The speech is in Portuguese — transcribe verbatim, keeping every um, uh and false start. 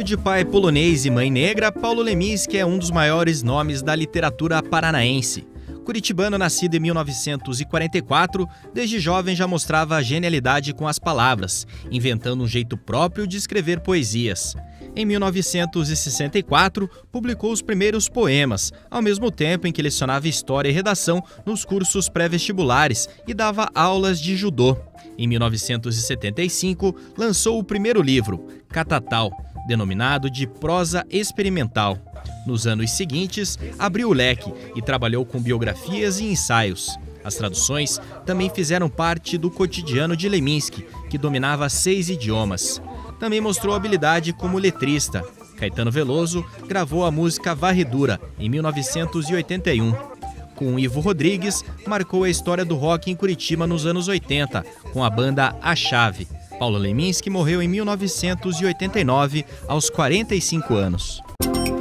Filho de pai polonês e mãe negra, Paulo Leminski é um dos maiores nomes da literatura paranaense. Curitibano, nascido em mil novecentos e quarenta e quatro, desde jovem já mostrava genialidade com as palavras, inventando um jeito próprio de escrever poesias. Em mil novecentos e sessenta e quatro, publicou os primeiros poemas, ao mesmo tempo em que lecionava História e Redação nos cursos pré-vestibulares e dava aulas de judô. Em mil novecentos e setenta e cinco, lançou o primeiro livro, Catatal, denominado de prosa experimental. Nos anos seguintes, abriu o leque e trabalhou com biografias e ensaios. As traduções também fizeram parte do cotidiano de Leminski, que dominava seis idiomas. Também mostrou habilidade como letrista. Caetano Veloso gravou a música Varredura, em mil novecentos e oitenta e um. Com Ivo Rodrigues, marcou a história do rock em Curitiba nos anos oitenta, com a banda A Chave. Paulo Leminski morreu em mil novecentos e oitenta e nove, aos quarenta e cinco anos.